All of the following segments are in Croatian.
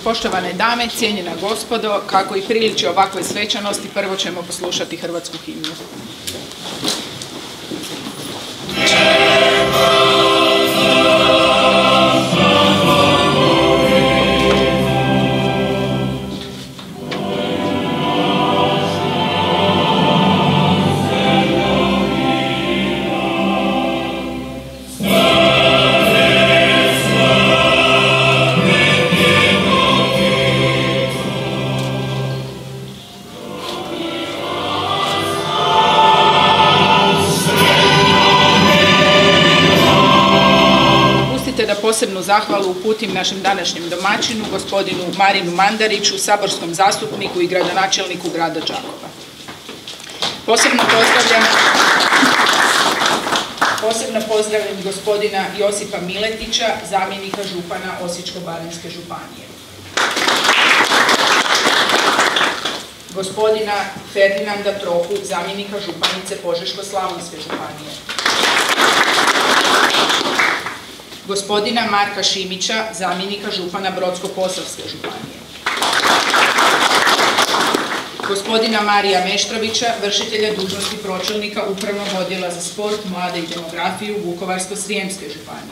Poštovane dame, cijenjena gospodo, kako i priliči ovakvoj svečanosti, prvo ćemo poslušati hrvatsku himnu. Posebnu zahvalu uputim našem današnjem domaćinu, gospodinu Marinu Mandariću, saborskom zastupniku i gradonačelniku grada Đakova. Posebno pozdravljam gospodina Josipa Miletića, zamjenika župana Osječko-baranjske županije. Gospodina Ferdinanda Trohu, zamjenika županice Požeško-slavonske županije. Gospodina Marka Šimića, zamjenika župana Brodsko-posavske županije. Gospodina Marija Meštrovića, vršitelja dužnosti pročelnika Upravnog odjela za sport, mlade i demografiju Vukovarsko-srijemske županije.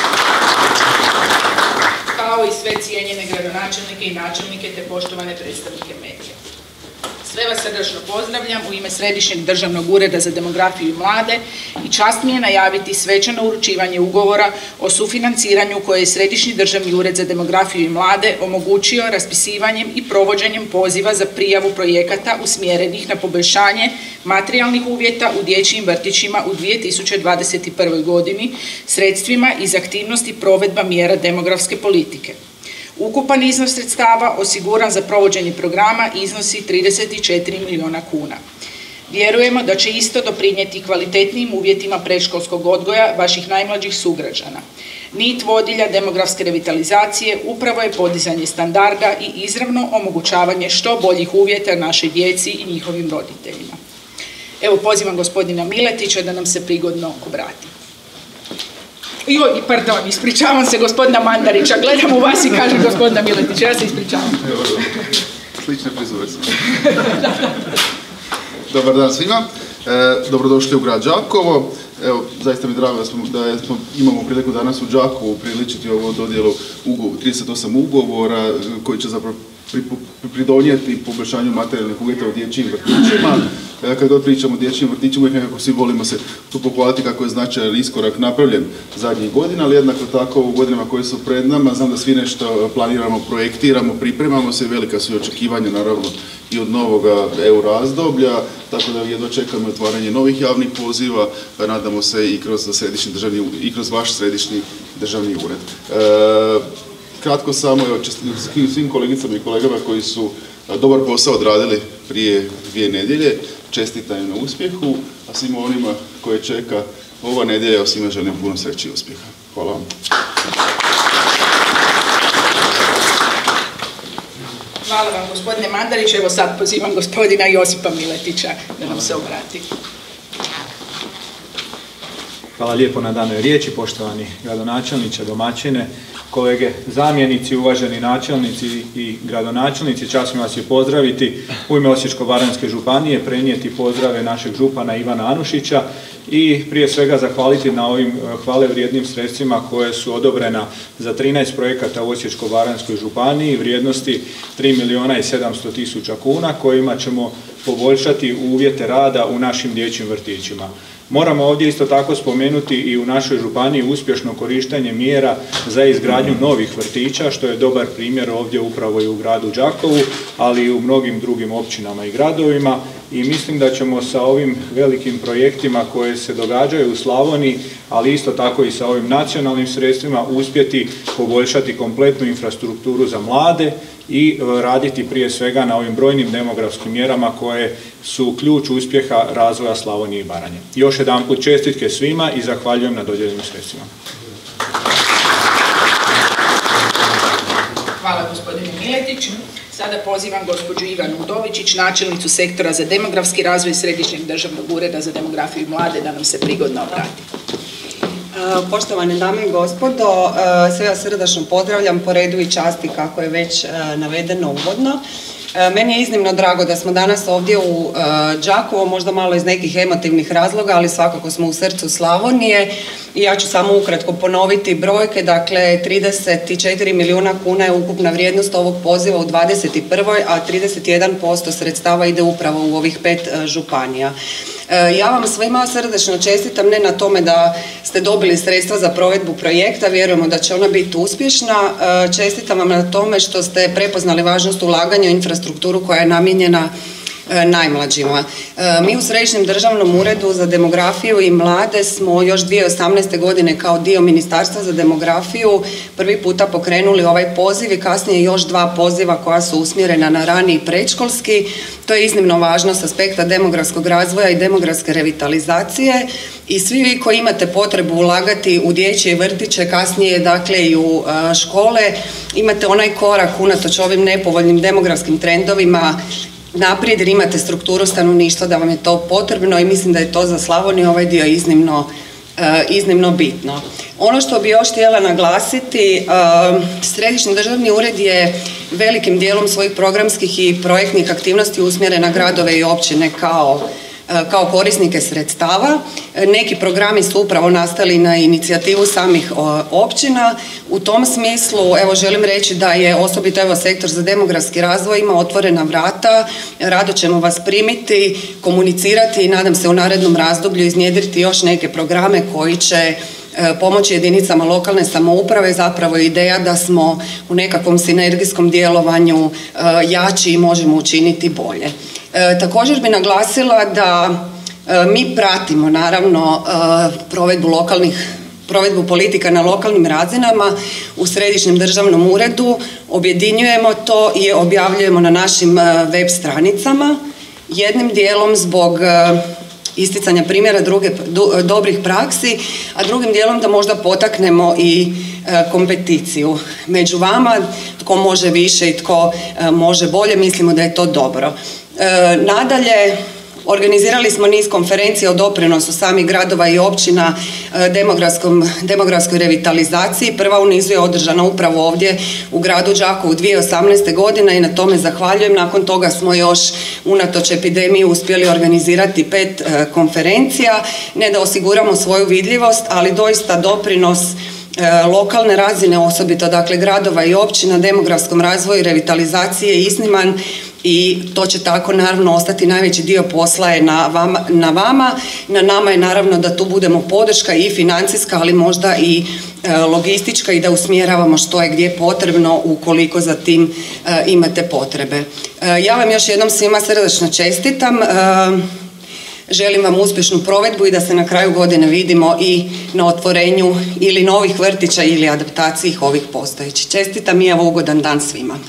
Kao i sve cijenjene gradonačelnike i načelnike te poštovane predstavnike medija. Sve vas srdačno pozdravljam u ime Središnjeg državnog ureda za demografiju i mlade i čast mi je najaviti svečano uručivanje ugovora o sufinanciranju koje je Središnji državni ured za demografiju i mlade omogućio raspisivanjem i provođenjem poziva za prijavu projekata usmjerenih na poboljšanje materijalnih uvjeta u dječjim vrtićima u 2021. godini sredstvima iz aktivnosti provedba mjera demografske politike. Ukupan iznos sredstava osiguran za provođenje programa iznosi 34 milijuna kuna. Vjerujemo da će isto doprinijeti kvalitetnijim uvjetima predškolskog odgoja vaših najmlađih sugrađana. Nit vodilja demografske revitalizacije upravo je podizanje standarda i izravno omogućavanje što boljih uvjeta našoj djeci i njihovim roditeljima. Evo, pozivam gospodina Miletića da nam se prigodno obrati. Joj, pardon, ispričavam se gospodina Mandarića, gledam u vas i kažem gospodina Miletića, ja se ispričavam. Evo, slične frizure sam. Dobar dan svima, dobrodošli u grad Đakovo. Evo, zaista mi je drago da imamo priliku danas u Đakovu upriličiti ovu dodjelu 38 ugovora koji će zapravo pridonijeti poboljšanju materijalnih uvjeta u dječjim vrtićima. Kad god pričamo o dječjim vrtićima, uvijek nekako svi volimo se tu pohvaliti kako je značajan iskorak napravljen zadnjih godina, ali jednako tako u godinama koje su pred nama, znam da svi nešto planiramo, projektiramo, pripremamo se, velika su i očekivanja naravno i od novog EU razdoblja, tako da jedno čekamo otvaranje novih javnih poziva, nadamo se i kroz vaš središnji državni ured. Kratko samo, svim kolegicama i kolegama koji su dobar posao odradili prije 2 nedjelje, čestitam na uspjehu, a svima onima koje čeka ova nedjelja, svima želim puno sreće i uspjeha. Hvala vam. Hvala vam gospodine Mandarić, evo sad pozivam gospodina Josipa Miletića da nam se obrati. Hvala lijepo na danoj riječi, poštovani gradonačelniče, domaćine, kolege zamjenici, uvaženi načelnici i gradonačelnici. Čast mi vas je pozdraviti u ime Osječko-baranjske županije, prenijeti pozdrave našeg župana Ivana Anušića i prije svega zahvaliti na ovim hvale vrijednim sredstvima koje su odobrena za 13 projekata u Osječko-baranjskoj županiji vrijednosti 3 milijuna i 700 tisuća kuna kojima ćemo poboljšati uvjete rada u našim dječjim vrtićima. Moramo ovdje isto tako spomenuti i u našoj županiji uspješno korištenje mjera za izgradnju novih vrtića, što je dobar primjer ovdje upravo i u gradu Đakovu, ali i u mnogim drugim općinama i gradovima. I mislim da ćemo sa ovim velikim projektima koje se događaju u Slavoniji, ali isto tako i sa ovim nacionalnim sredstvima uspjeti poboljšati kompletnu infrastrukturu za mlade i raditi prije svega na ovim brojnim demografskim mjerama koje su ključ uspjeha razvoja Slavonije i Baranje. Još jedanput čestitke svima i zahvaljujem na dodijeljenim sredstvima. Hvala gospodine Miletić. Sada pozivam gospođu Ivanu Udovičić, načelnicu sektora za demografski razvoj Središnjeg državnog ureda za demografiju i mlade, da nam se prigodno obrati. Poštovane dame i gospodo, sve vas srdačno pozdravljam po redu i časti kako je već navedeno uvodno. Meni je iznimno drago da smo danas ovdje u Đakovu, možda malo iz nekih emotivnih razloga, ali svakako smo u srcu Slavonije i ja ću samo ukratko ponoviti brojke. Dakle, 34 milijuna kuna je ukupna vrijednost ovog poziva u 2021. a 31% sredstava ide upravo u ovih 5 županija. Ja vam svima srdečno čestitam ne na tome da ste dobili sredstva za provedbu projekta, vjerujemo da će ona biti uspješna. Čestitam vam na tome što ste prepoznali važnost ulaganja u infrastrukturu koja je namijenjena najmlađima. Mi u Središnjem državnom uredu za demografiju i mlade smo još 2018. godine kao dio Ministarstva za demografiju prvi puta pokrenuli ovaj poziv i kasnije još 2 poziva koja su usmjerena na rani i predškolski. To je iznimno važno s aspekta demografskog razvoja i demografske revitalizacije i svi vi koji imate potrebu ulagati u dječje vrtiće, kasnije dakle i u škole, imate onaj korak unatoč ovim nepovoljnim demografskim trendovima naprijed jer imate strukturu stanovništva da vam je to potrebno i mislim da je to za Slavoniju ovaj dio iznimno bitno. Ono što bi još htjela naglasiti, Središnji državni ured je velikim dijelom svojih programskih i projektnih aktivnosti usmjeren na gradove i općine kao korisnike sredstava. Neki programi su upravo nastali na inicijativu samih općina. U tom smislu, evo, želim reći da je osobito sektor za demografski razvoj ima otvorena vrata. Rado ćemo vas primiti, komunicirati i nadam se u narednom razdoblju iznjedriti još neke programe koji će pomoći jedinicama lokalne samouprave. Zapravo je ideja da smo u nekakvom sinergijskom djelovanju jači i možemo učiniti bolje. Također bi naglasila da mi pratimo naravno provedbu politika na lokalnim razinama u Središnjem državnom uredu, objedinjujemo to i objavljujemo na našim web stranicama, jednim dijelom zbog isticanja primjera dobrih praksi, a drugim dijelom da možda potaknemo i kompeticiju među vama, tko može više i tko može bolje, mislimo da je to dobro. Nadalje, organizirali smo niz konferencija o doprinosu samih gradova i općina demografskoj revitalizaciji. Prva u nizu je održana upravo ovdje u gradu Đakovu 2018. godine i na tome zahvaljujem. Nakon toga smo još unatoč epidemiji uspjeli organizirati 5 konferencija. Ne da osiguramo svoju vidljivost, ali doista doprinos lokalne razine, osobito dakle gradova i općina, demografskom razvoju i revitalizaciji je izniman i to će tako naravno ostati. Najveći dio posla je na vama. Na nama je naravno da tu budemo podrška i financijska, ali možda i logistička i da usmjeravamo što je gdje potrebno ukoliko za tim imate potrebe. Ja vam još jednom svima srdačno čestitam. Želim vam uspješnu provedbu i da se na kraju godine vidimo i na otvorenju ili novih vrtića ili adaptaciji ovih postojećih. Čestitam i evo ugodan dan svima.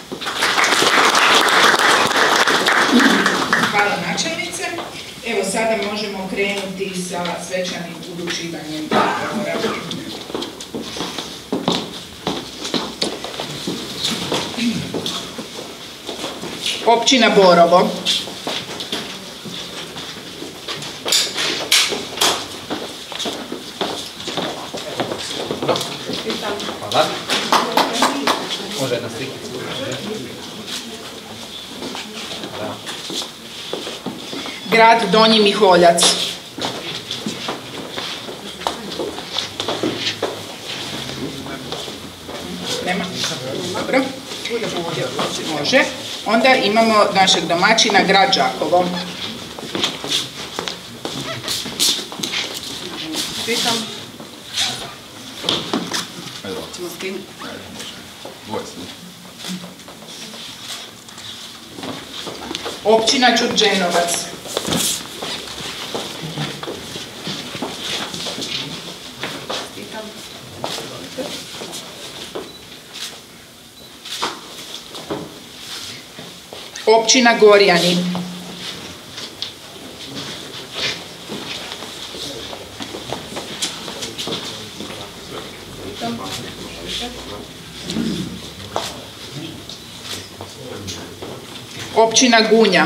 Hvala načelnice. Evo sada možemo krenuti sa svečanim uručivanjem ugovora. Općina Borovo. Hvala. Može jedna slika. Grad Donji Miholjac. Nema? Dobro. Može. Onda imamo našeg domaćina, grad Đakovo. Pitam. Općina Đurđenovac. Općina Gorjani. Općina Gunja.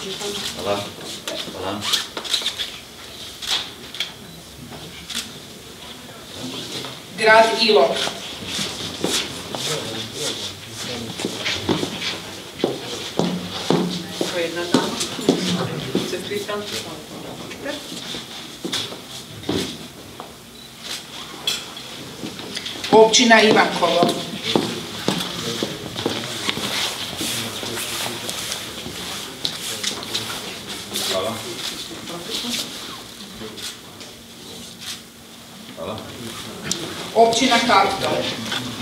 Hvala. Hvala. Grad Ilok. Općina Ivankovo. Hvala. Hvala. Općina Kaptol.